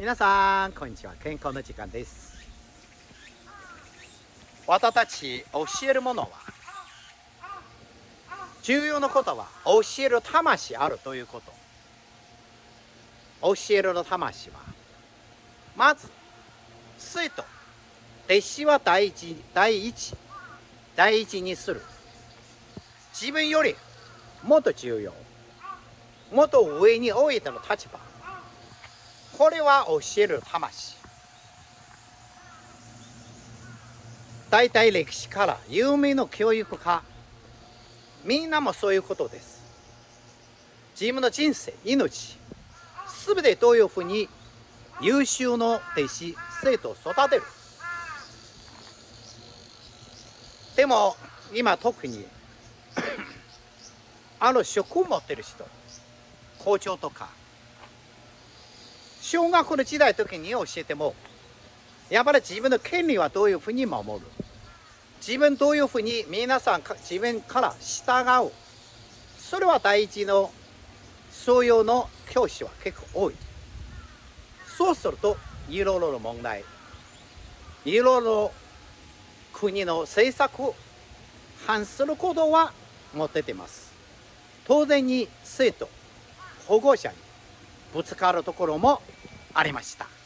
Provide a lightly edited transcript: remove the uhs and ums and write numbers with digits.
皆さんこんにちは。健康の時間です。私たち教えるものは、重要なことは教える魂あるということ。教えるの魂はまず生徒弟子は第一にする。自分よりもっと重要、もっと上に置いての立場、これは教える魂。大体歴史から有名な教育家、みんなもそういうことです。自分の人生、命、すべてどういうふうに優秀な弟子、生徒を育てる。でも今特に職を持ってる人、校長とか小学校の時代の時に教えても、やっぱり自分の権利はどういうふうに守る、自分どういうふうに皆さん自分から従う、それは大事の素養の教師は結構多い。そうするといろいろな問題、いろいろ国の政策を反することは持っててます。当然に生徒、保護者にぶつかるところもありました。